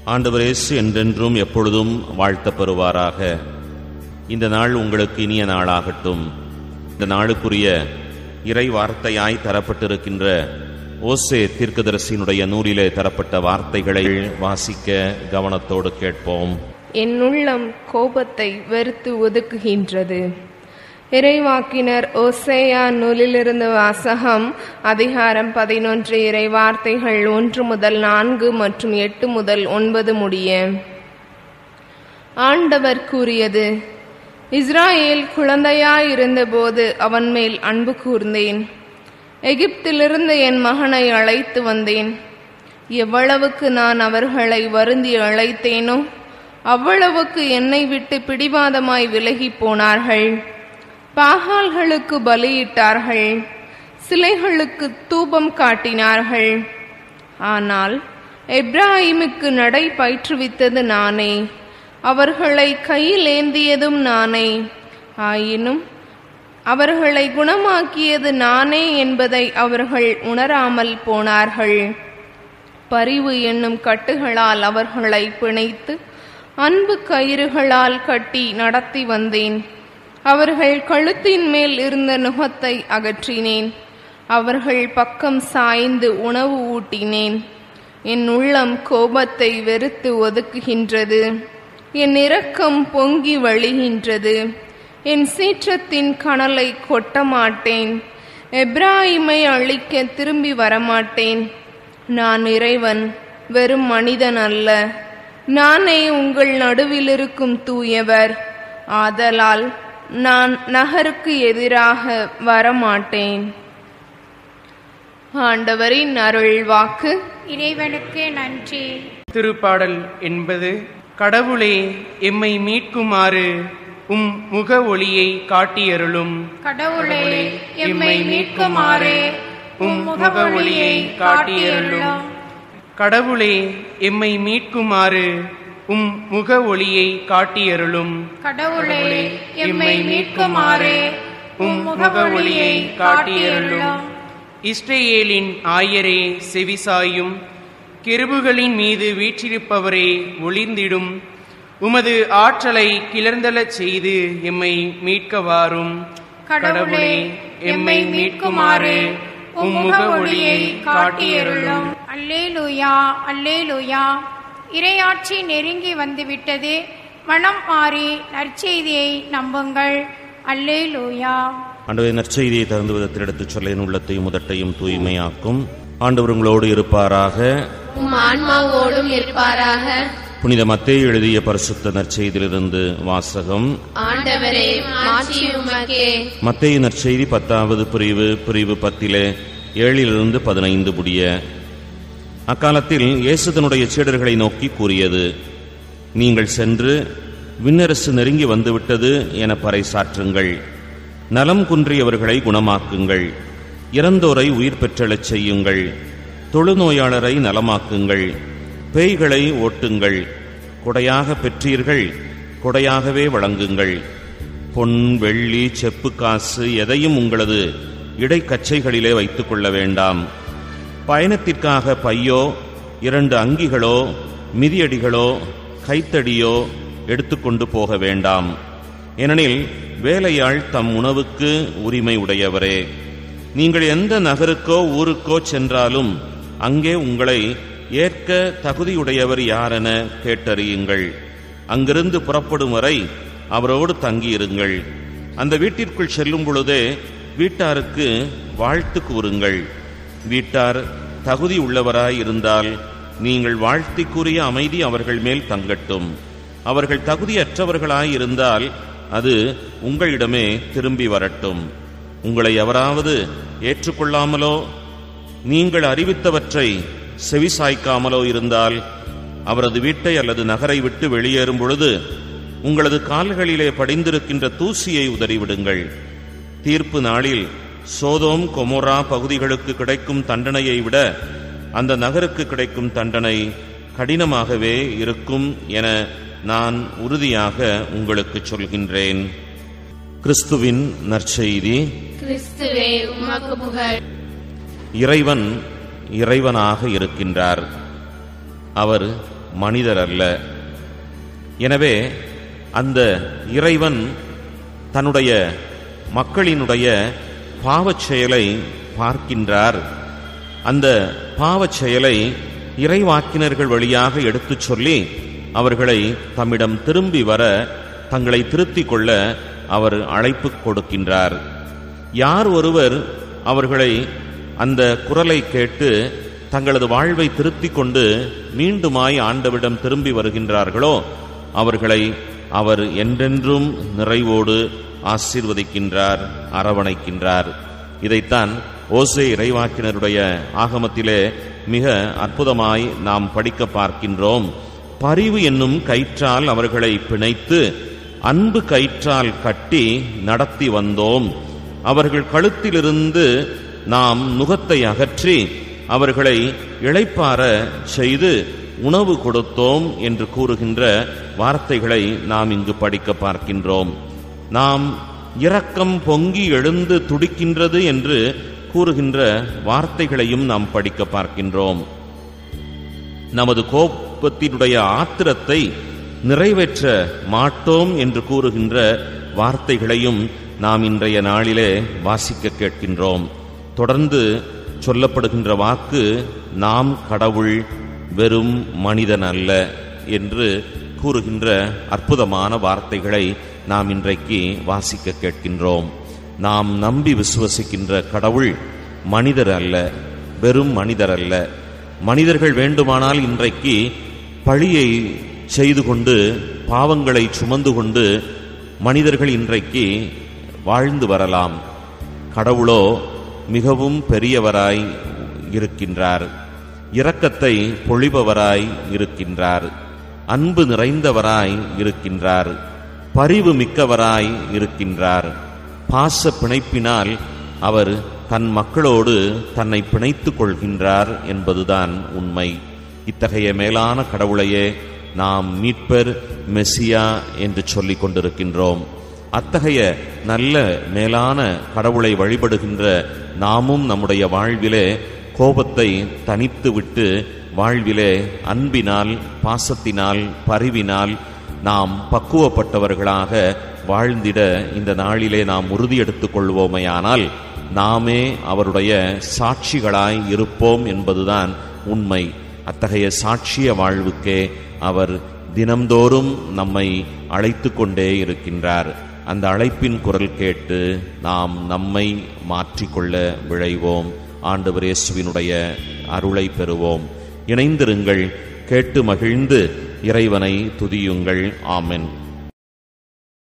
ஆண்டவர் இயேசு என்றென்றும் எப்பொழுதும் வாழ்த்தப் பெறுவாராக. இந்த நாள் உங்களுக்கு இனிய நாளாகட்டும். இந்த நாளுக்குரிய இறை வார்த்தையாய் தரப்பட்டிருக்கின்ற ஓசே தீர்க்கதரிசியினுடைய நூலிலே தரப்பட்ட வார்த்தைகளை வாசிக்க கவனத்தோடு கேட்போம். என் உள்ளம் கோபத்தை வெறுத்து ஒதுக்குகின்றது. இறைவாக்கினர் ஓசேயா நூலிலிருந்து வாசகம். அதிகாரம் 11. இறை வார்த்தைகள் 1 முதல் 4 மற்றும் 8 முதல் 9 முடிய. ஆண்டவர் கூறியது: இஸ்ராயேல் குழந்தையாயிருந்தபோது அவன் மேல் அன்பு கூர்ந்தேன். எகிப்திலிருந்து என் மகனை அழைத்து வந்தேன். எவ்வளவுக்கு நான் அவர்களை வருந்தி அழைத்தேனோ அவ்வளவுக்கு என்னை விட்டு பிடிவாதமாய் விலகி போனார்கள். பாகால்களுக்கு பலியிட்டார்கள், சிலைகளுக்கு தூபம் காட்டினார்கள். ஆனால் எப்ராஹிமுக்கு நடை பயிற்றுவித்தது நானே, அவர்களை கையில் ஏந்தியதும் நானே. ஆயினும் அவர்களை குணமாக்கியது நானே என்பதை அவர்கள் உணராமல் போனார்கள். பரிவு என்னும் கட்டுகளால் அவர்களை பிணைத்து அன்பு கயிறுகளால் கட்டி நடத்தி வந்தேன். அவர்கள் கழுத்தின் மேல் இருந்த நுகத்தை அகற்றினேன். அவர்கள் பக்கம் சாய்ந்து உணவு ஊட்டினேன். என் உள்ளம் கோபத்தை வெறுத்து ஒதுக்குகின்றது. என் இரக்கம் பொங்கி வழிகின்றது. என் சீற்றத்தின் கனலை கொட்ட மாட்டேன். எப்ராஹிமை அழிக்க திரும்பி வரமாட்டேன். நான் இறைவன், வெறும் மனிதன் அல்ல. நானே உங்கள் நடுவில் இருக்கும் தூயவர். ஆதலால் நான் நகருக்கு எதிராக வரமாட்டேன். ஆண்டவரின் அருள் வாக்கு. இறைவனுக்கு நன்றி. திருப்பாடல் என்பது: கடவுளே, எம்மை மீட்குமாறு உம் முக ஒளியை காட்டியருளும். கடவுளே, எம்மை மீட்குமாறு உம் முக ஒளியை காட்டியருளும். கடவுளே, எம்மை மீட்குமாறு உம் முக ஒளியை காட்டியருளும். கடவுளே, எம்மை மீட்குமாறு உம் முக ஒளியை காட்டியருளும். இஸ்ரேலின் ஆயரே செவிசாயும், கெருபுகளின் மீது வீற்றிருப்பவரே ஒளிர்ந்திடும். உமது ஆற்றலை கிளர்ந்தலச் செய்து எம்மை மீட்க வாரும். கடவுளே, எம்மை மீட்குமாறு உம் முக ஒளியை காட்டியருளும். அல்லேலூயா, அல்லேலூயா. இறையாட்சி நெருங்கி வந்துவிட்டது. மனம் மாறி நற்செய்தியை நம்புங்கள். அல்லேலூயா. ஆண்டவரே, நற்செய்தியை தகுந்த விதத்தில் எடுத்துச் சொல்ல என் உள்ளத்தையும் உதட்டையும் தூய்மையாக்கும். ஆண்டவர் உங்களோடு இருப்பாராக, உம் ஆன்மாவோடும் இருப்பாராக. புனித மத்தேயு எழுதிய பரிசுத்த நற்செய்தியிலிருந்து வாசகம். ஆண்டவரே, மாட்சி உமக்கே. மத்தேயு நற்செய்தி 10வது பிரிவு 10 7 15 முடிய. அக்காலத்தில் இயேசு தன்னுடைய சீடர்களை நோக்கி கூறியது: நீங்கள் சென்று விண்ணரசு நெருங்கி வந்துவிட்டது என பறைசாற்றுங்கள். நலம் குன்றியவர்களை குணமாக்குங்கள். இறந்தோரை உயிர் பெற்றெழச் செய்யுங்கள். தொழுநோயாளரை நலமாக்குங்கள். பேய்களை ஓட்டுங்கள். கொடையாக பெற்றீர்கள், கொடையாகவே வழங்குங்கள். பொன், வெள்ளி, செப்பு காசு எதையும் உங்களது இடைக்கச்சைகளிலே வைத்துக் கொள்ள வேண்டாம். பயணத்திற்காக பையோ, 2 அங்கிகளோ, மிதியடிகளோ, கைத்தடியோ எடுத்துக்கொண்டு போக வேண்டாம். ஏனெனில் வேலையாள் தம் உணவுக்கு உரிமை உடையவரே. நீங்கள் எந்த நகருக்கோ ஊருக்கோ சென்றாலும் அங்கே உங்களை ஏற்க தகுதியுடையவர் யாரென கேட்டறியுங்கள். அங்கிருந்து புறப்படும் வரை அவரோடு தங்கியிருங்கள். அந்த வீட்டிற்குள் செல்லும் பொழுதே வீட்டாருக்கு வாழ்த்து கூறுங்கள். வீட்டார் தகுதி உள்ளவராய் இருந்தால் நீங்கள் வாழ்த்திக்குரிய அமைதி அவர்கள் மேல் தங்கட்டும். அவர்கள் தகுதியற்றவர்களாய் இருந்தால் அது உங்களிடமே திரும்பி வரட்டும். உங்களை எவராவது ஏற்றுக்கொள்ளாமலோ நீங்கள் அறிவித்தவற்றை செவிசாய்க்காமலோ இருந்தால் அவரது வீட்டை அல்லது நகரை விட்டு வெளியேறும் பொழுது உங்களது கால்களிலே படிந்திருக்கின்ற தூசியை உதறிவிடுங்கள். தீர்ப்பு நாளில் சோதோம் கொமோரா பகுதிகளுக்கு கிடைக்கும் தண்டனையை விட அந்த நகருக்கு கிடைக்கும் தண்டனை கடினமாகவே இருக்கும் என நான் உறுதியாக உங்களுக்கு சொல்கின்றேன். கிறிஸ்துவின் நற்செய்தி. கிறிஸ்துவே, உமக்கு புகழ். இறைவன் இறைவனாக இருக்கின்றார். அவர் மனிதர் அல்ல. எனவே அந்த இறைவன் தன்னுடைய மக்களினுடைய பாவச் செயலை பார்க்கின்றார். அந்த பாவச் செயலை இறைவாக்கினர்கள் வழியாக எடுத்துச் சொல்லி அவர்களை தம்மிடம் திரும்பி வர, தங்களை திருத்திக் கொள்ள அவர் அழைப்பு கொடுக்கின்றார். யார் ஒருவர் அவர்களை அந்த குரலை கேட்டு தங்களது வாழ்வை திருத்திக் கொண்டு மீண்டுமாய் ஆண்டவரிடம் திரும்பி வருகின்றார்களோ அவர்களை அவர் என்றென்றும் நிறைவோடு ஆசீர்வதிக்கின்றார், அரவணைக்கின்றார். இதைத்தான் ஓசே இறைவாக்கினருடைய ஆகமத்திலே மிக அற்புதமாய் நாம் படிக்க பார்க்கின்றோம். பரிவு என்னும் கயிற்றால் அவர்களை பிணைத்து அன்பு கயிற்றால் கட்டி நடத்தி வந்தோம். அவர்கள் கழுத்திலிருந்து நாம் நுகத்தை அகற்றி அவர்களை இளைப்பாற செய்து உணவு கொடுத்தோம் என்று கூறுகின்ற வார்த்தைகளை நாம் இங்கு படிக்க பார்க்கின்றோம். நாம் இரக்கம் பொங்கி எழுந்து துடிக்கின்றது என்று கூறுகின்ற வார்த்தைகளையும் நாம் படிக்க பார்க்கின்றோம். நமது கோபத்தினுடைய ஆத்திரத்தை நிறைவேற்ற மாட்டோம் என்று கூறுகின்ற வார்த்தைகளையும் நாம் இன்றைய நாளிலே வாசிக்க கேட்கின்றோம். தொடர்ந்து சொல்லப்படுகின்ற வாக்கு, நாம் கடவுள், வெறும் மனிதன் அல்ல என்று கூறுகின்ற அற்புதமான வார்த்தைகளை நாம் இன்றைக்கு வாசிக்க கேட்கின்றோம். நாம் நம்பி விசுவசிக்கின்ற கடவுள் மனிதர் அல்ல, வெறும் மனிதர் அல்ல. மனிதர்கள் வேண்டுமானால் இன்றைக்கு பழியை செய்து கொண்டு பாவங்களை சுமந்து கொண்டு மனிதர்கள் இன்றைக்கு வாழ்ந்து வரலாம். கடவுளோ மிகவும் பெரியவராய் இருக்கின்றார், இரக்கத்தை பொழிபவராய் இருக்கின்றார், அன்பு நிறைந்தவராய் இருக்கின்றார், பரிவு மிக்கவராய் இருக்கின்றார். பாச பிணைப்பினால் அவர் தன் மக்களோடு தன்னை பிணைத்துக் கொள்கின்றார் என்பதுதான் உண்மை. இத்தகைய மேலான கடவுளையே நாம் மீட்பர், மெசியா என்று சொல்லிக் கொண்டிருக்கின்றோம். அத்தகைய நல்ல மேலான கடவுளை வழிபடுகின்ற நாமும் நம்முடைய வாழ்விலே கோபத்தை தனித்துவிட்டு வாழ்விலே அன்பினால், பாசத்தினால், பரிவினால் நாம் பக்குவப்பட்டவர்களாக வாழ்ந்திட இந்த நாளிலே நாம் உறுதியெடுத்துக் கொள்வோமையானால் நாமே அவருடைய சாட்சிகளாய் இருப்போம் என்பதுதான் உண்மை. அத்தகைய சாட்சிய வாழ்வுக்கே அவர் தினம்தோறும் நம்மை அழைத்து கொண்டே இருக்கின்றார். அந்த அழைப்பின் குரல் கேட்டு நாம் நம்மை மாற்றிக்கொள்ள விழைவோம். ஆண்டவர் இயேசுவினுடைய அருளை பெறுவோம். இணைந்திருங்கள், கேட்டு மகிழ்ந்து இறைவனை துதியுங்கள். ஆமென்.